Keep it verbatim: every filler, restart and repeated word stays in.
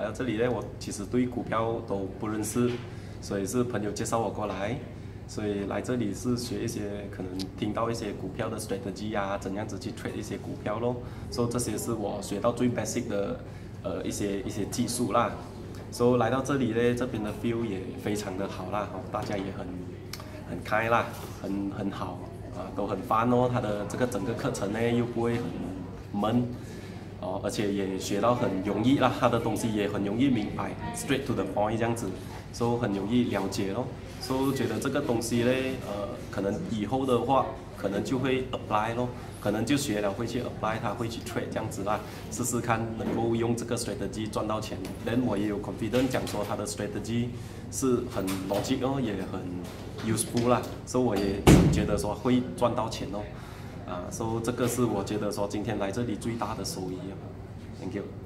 到这里呢，我其实对股票都不认识，所以是朋友介绍我过来，所以来这里是学一些可能听到一些股票的 strategy 啊，怎样子去 trade 一些股票咯，所以这些是我学到最 basic 的呃一些一些技术啦。所以来到这里呢，这边的 feel 也非常的好啦，大家也很很开啦，很很好啊，都很 fun 哦。他的这个整个课程呢又不会很闷。哦，而且也学到很容易啦，他的东西也很容易明白 ，straight to the point 这样子，所以很容易了解咯。所以觉得这个东西嘞，呃，可能以后的话，可能就会 apply 咯，可能就学了会去 apply， 他会去 trade 这样子啦，试试看能够用这个 strategy 赚到钱。then 我也有 confident 讲说他的 strategy 是很 logic 哦，也很 useful 啦，所以我也觉得说会赚到钱哦。啊，所以这个是我觉得说今天来这里最大的收益啊 ，Thank you。